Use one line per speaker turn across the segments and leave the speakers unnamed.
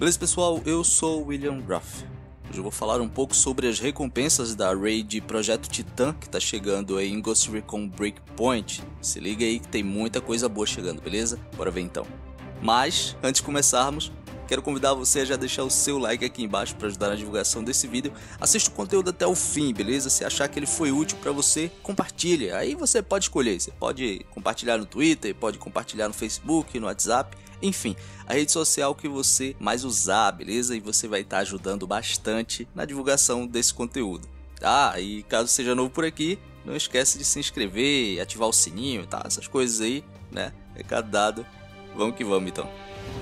Beleza, pessoal? Eu sou o William Ruff. Hoje eu vou falar um pouco sobre as recompensas da raid Projeto Titã que tá chegando aí em Ghost Recon Breakpoint. Se liga aí que tem muita coisa boa chegando, beleza? Bora ver então. Mas, antes de começarmos, quero convidar você a já deixar o seu like aqui embaixo para ajudar na divulgação desse vídeo. Assista o conteúdo até o fim, beleza? Se achar que ele foi útil para você, compartilhe. Aí você pode escolher, você pode compartilhar no Twitter, pode compartilhar no Facebook, no WhatsApp. Enfim, a rede social que você mais usar, beleza? E você vai estar ajudando bastante na divulgação desse conteúdo. Ah, e caso seja novo por aqui, não esquece de se inscrever, ativar o sininho, tá? Essas coisas aí, né? Recado dado. Vamos que vamos então.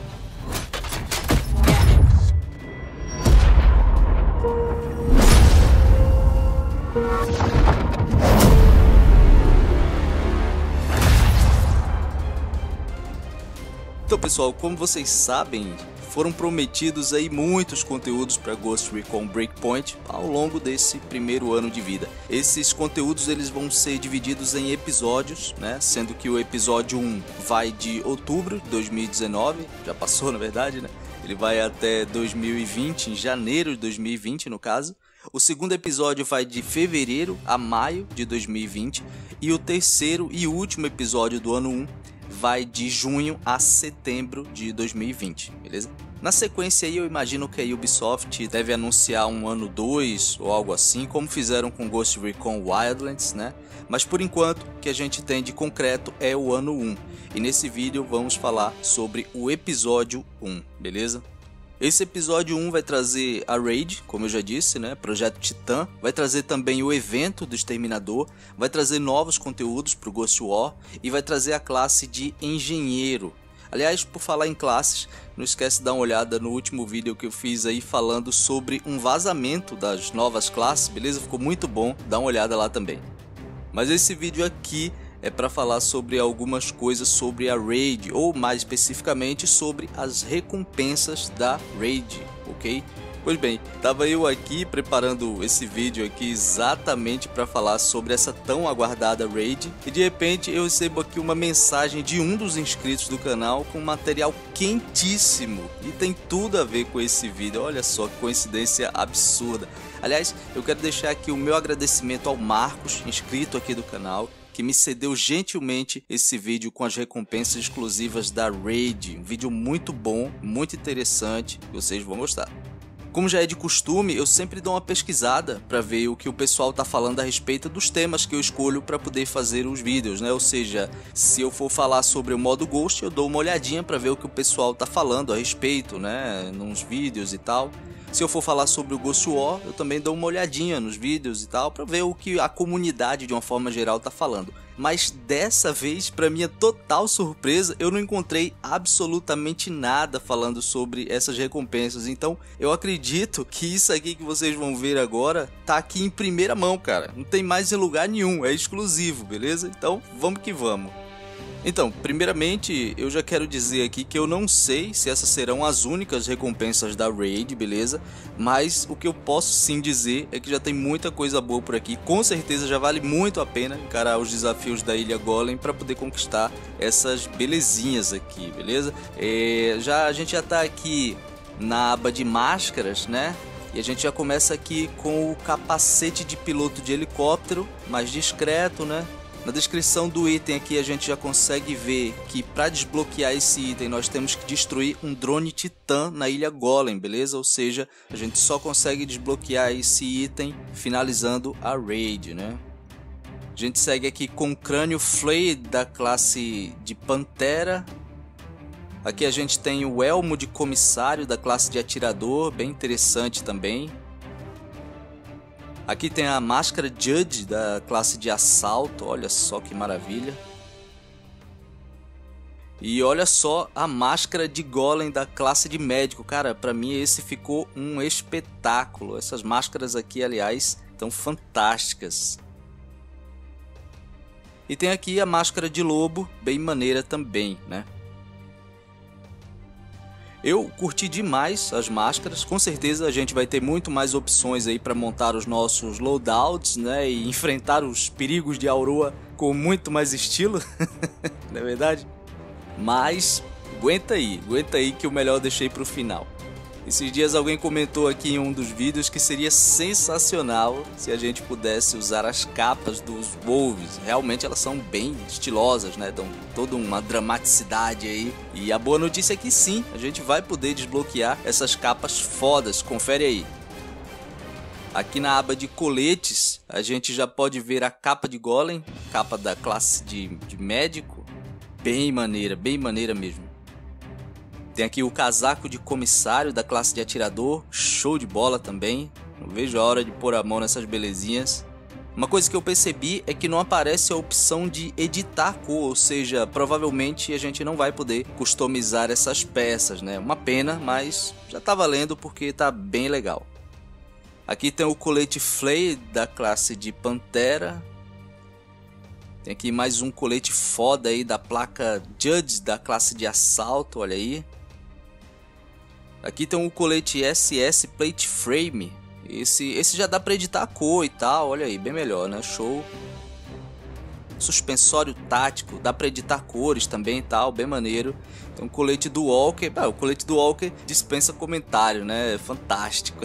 Então, pessoal, como vocês sabem, foram prometidos aí muitos conteúdos para Ghost Recon Breakpoint ao longo desse primeiro ano de vida. Esses conteúdos eles vão ser divididos em episódios, né? Sendo que o episódio 1 vai de outubro de 2019, já passou na verdade, né? Ele vai até 2020, em janeiro de 2020 no caso. O segundo episódio vai de fevereiro a maio de 2020 e o terceiro e último episódio do ano 1 vai de junho a setembro de 2020, beleza? Na sequência aí eu imagino que a Ubisoft deve anunciar um ano 2 ou algo assim, como fizeram com Ghost Recon Wildlands, né? Mas por enquanto o que a gente tem de concreto é o ano 1. E nesse vídeo vamos falar sobre o episódio 1, beleza? Esse episódio 1 vai trazer a raid, como eu já disse, né? Projeto Titã. Vai trazer também o evento do Exterminador. Vai trazer novos conteúdos para o Ghost War. E vai trazer a classe de Engenheiro. Aliás, por falar em classes, não esquece de dar uma olhada no último vídeo que eu fiz aí falando sobre um vazamento das novas classes, beleza? Ficou muito bom, dá uma olhada lá também. Mas esse vídeo aqui é para falar sobre algumas coisas sobre a raid, ou mais especificamente sobre as recompensas da raid, ok? Pois bem, tava eu aqui preparando esse vídeo aqui exatamente para falar sobre essa tão aguardada raid e de repente eu recebo aqui uma mensagem de um dos inscritos do canal com material quentíssimo e tem tudo a ver com esse vídeo. Olha só que coincidência absurda. Aliás, eu quero deixar aqui o meu agradecimento ao Marcos, inscrito aqui do canal, que me cedeu gentilmente esse vídeo com as recompensas exclusivas da raid. Um vídeo muito bom, muito interessante, vocês vão gostar. Como já é de costume, eu sempre dou uma pesquisada para ver o que o pessoal tá falando a respeito dos temas que eu escolho para poder fazer os vídeos, né? Ou seja, se eu for falar sobre o modo Ghost, eu dou uma olhadinha para ver o que o pessoal tá falando a respeito, né? Nos vídeos e tal. Se eu for falar sobre o Ghost War, eu também dou uma olhadinha nos vídeos e tal, para ver o que a comunidade de uma forma geral tá falando. Mas dessa vez, para minha total surpresa, eu não encontrei absolutamente nada falando sobre essas recompensas. Então, eu acredito que isso aqui que vocês vão ver agora tá aqui em primeira mão, cara. Não tem mais em lugar nenhum, é exclusivo, beleza? Então, vamos que vamos. Então, primeiramente, eu já quero dizer aqui que eu não sei se essas serão as únicas recompensas da raid, beleza? Mas o que eu posso sim dizer é que já tem muita coisa boa por aqui. Com certeza já vale muito a pena encarar os desafios da Ilha Golem para poder conquistar essas belezinhas aqui, beleza? A gente já tá aqui na aba de máscaras, né? E a gente já começa aqui com o capacete de piloto de helicóptero, mais discreto, né? Na descrição do item aqui a gente já consegue ver que para desbloquear esse item nós temos que destruir um drone titã na Ilha Golem, beleza? Ou seja, a gente só consegue desbloquear esse item finalizando a raid, né? A gente segue aqui com o crânio Flayed da classe de Pantera. Aqui a gente tem o elmo de comissário da classe de atirador, bem interessante também. Aqui tem a máscara Judge da classe de assalto, olha só que maravilha. E olha só a máscara de Golem da classe de médico, cara, pra mim esse ficou um espetáculo. Essas máscaras aqui, aliás, estão fantásticas. E tem aqui a máscara de lobo, bem maneira também, né? Eu curti demais as máscaras, com certeza a gente vai ter muito mais opções aí para montar os nossos loadouts, né, e enfrentar os perigos de Aurora com muito mais estilo, não é verdade? Mas aguenta aí que o melhor eu deixei para o final. Esses dias alguém comentou aqui em um dos vídeos que seria sensacional se a gente pudesse usar as capas dos Wolves. Realmente elas são bem estilosas, né? Dão toda uma dramaticidade aí. E a boa notícia é que sim, a gente vai poder desbloquear essas capas fodas. Confere aí. Aqui na aba de coletes, a gente já pode ver a capa de Golem, capa da classe de médico. Bem maneira mesmo. Tem aqui o casaco de comissário da classe de atirador, show de bola também. Não vejo a hora de pôr a mão nessas belezinhas. Uma coisa que eu percebi é que não aparece a opção de editar cor, ou seja, provavelmente a gente não vai poder customizar essas peças, né? Uma pena, mas já tá valendo porque tá bem legal. Aqui tem o colete Flay da classe de Pantera. Tem aqui mais um colete foda aí da placa Judge da classe de assalto, olha aí. Aqui tem o colete SS Plate Frame. Esse já dá pra editar a cor e tal, olha aí, bem melhor, né? Show. Suspensório tático, dá pra editar cores também e tal, bem maneiro. Tem um colete do Walker, o colete do Walker dispensa comentário, né? Fantástico.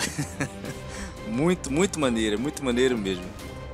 Muito maneiro mesmo.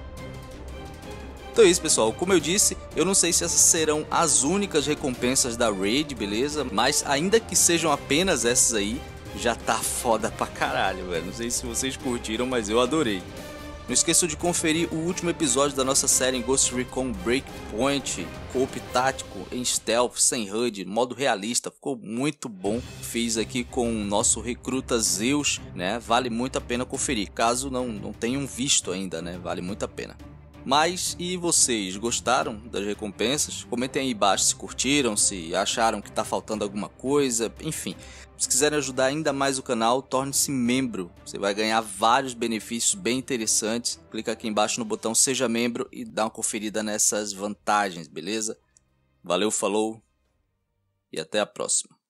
Então é isso, pessoal, como eu disse, eu não sei se essas serão as únicas recompensas da Raid, beleza? Mas ainda que sejam apenas essas aí, já tá foda pra caralho, velho. Não sei se vocês curtiram, mas eu adorei. Não esqueçam de conferir o último episódio da nossa série em Ghost Recon Breakpoint, co-op tático, em stealth, sem HUD, modo realista, ficou muito bom. Fiz aqui com o nosso recruta Zeus, né? Vale muito a pena conferir, caso não tenham visto ainda, né? Vale muito a pena. Mas e vocês, gostaram das recompensas? Comentem aí embaixo se curtiram, se acharam que tá faltando alguma coisa, enfim. Se quiserem ajudar ainda mais o canal, torne-se membro. Você vai ganhar vários benefícios bem interessantes. Clica aqui embaixo no botão Seja Membro e dá uma conferida nessas vantagens, beleza? Valeu, falou e até a próxima.